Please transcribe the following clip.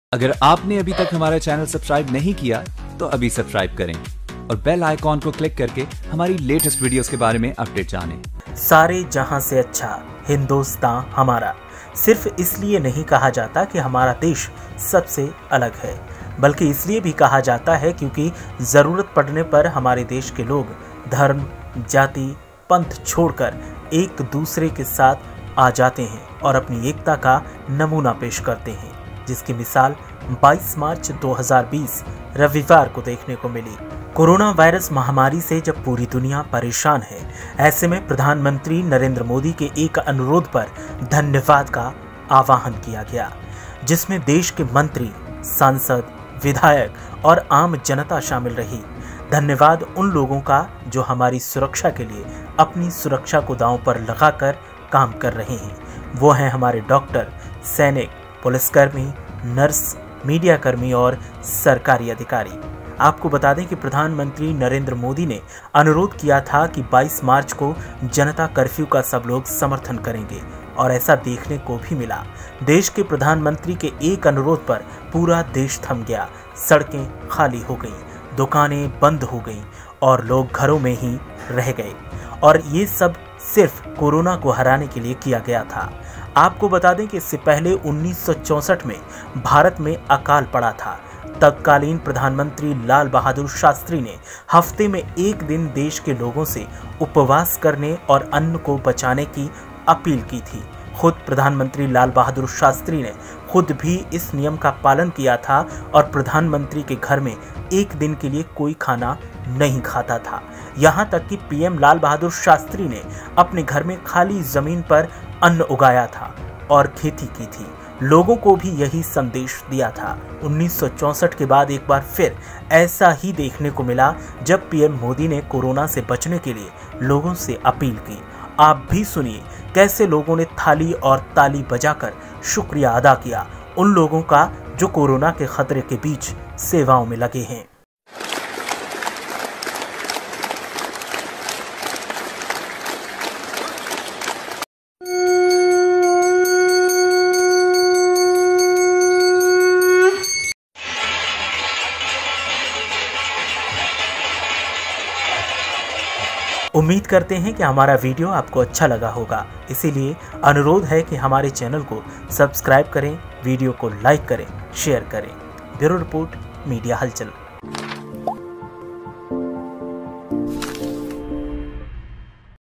अगर आपने अभी तक हमारा चैनल सब्सक्राइब नहीं किया तो अभी सब्सक्राइब करें और बेल आइकॉन को क्लिक करके हमारी लेटेस्ट वीडियोस के बारे में अपडेट जानें। सारे जहां से अच्छा हिंदुस्तान हमारा सिर्फ इसलिए नहीं कहा जाता कि हमारा देश सबसे अलग है, बल्कि इसलिए भी कहा जाता है क्योंकि ज़रूरत पड़ने पर हमारे देश के लोग धर्म, जाति, पंथ छोड़कर एक दूसरे के साथ आ जाते हैं और अपनी एकता का नमूना पेश करते हैं, जिसकी मिसाल 22 मार्च 2020 रविवार को देखने को मिली। कोरोना वायरस महामारी से जब पूरी दुनिया परेशान है, ऐसे में प्रधानमंत्री नरेंद्र मोदी के एक अनुरोध पर धन्यवाद का आह्वान किया गया, जिसमें देश के मंत्री, सांसद, विधायक और आम जनता शामिल रही। धन्यवाद उन लोगों का जो हमारी सुरक्षा के लिए अपनी सुरक्षा को दांव पर लगाकर काम कर रहे हैं। वो हैं हमारे डॉक्टर, सैनिक, पुलिसकर्मी, नर्स, मीडिया कर्मी और सरकारी अधिकारी। आपको बता दें कि प्रधानमंत्री नरेंद्र मोदी ने अनुरोध किया था कि 22 मार्च को जनता कर्फ्यू का सब लोग समर्थन करेंगे और ऐसा देखने को भी मिला। देश के प्रधानमंत्री के एक अनुरोध पर पूरा देश थम गया, सड़कें खाली हो गईं, दुकानें बंद हो गईं और लोग घरों में ही रह गए। और ये सब सिर्फ कोरोना को हराने के लिए किया गया था। आपको बता दें कि इससे पहले 1964 में भारत में अकाल पड़ा था। तत्कालीन प्रधानमंत्री लाल बहादुर शास्त्री ने हफ्ते में एक दिन देश के लोगों से उपवास करने और अन्न को बचाने की अपील की थी। खुद प्रधानमंत्री लाल बहादुर शास्त्री ने खुद भी इस नियम का पालन किया था और प्रधानमंत्री के घर में एक दिन के लिए कोई खाना नहीं खाता था। यहाँ तक कि पीएम लाल बहादुर शास्त्री ने अपने घर में खाली जमीन पर अन्न उगाया था और खेती की थी। लोगों को भी यही संदेश दिया था। 1964 के बाद एक बार फिर ऐसा ही देखने को मिला जब पीएम मोदी ने कोरोना से बचने के लिए लोगों से अपील की। आप भी सुनिए कैसे लोगों ने थाली और ताली बजाकर शुक्रिया अदा किया उन लोगों का जो कोरोना के खतरे के बीच सेवाओं में लगे हैं। उम्मीद करते हैं कि हमारा वीडियो आपको अच्छा लगा होगा, इसीलिए अनुरोध है कि हमारे चैनल को सब्सक्राइब करें, वीडियो को लाइक करें, शेयर करें। ब्यूरो रिपोर्ट, मीडिया हलचल।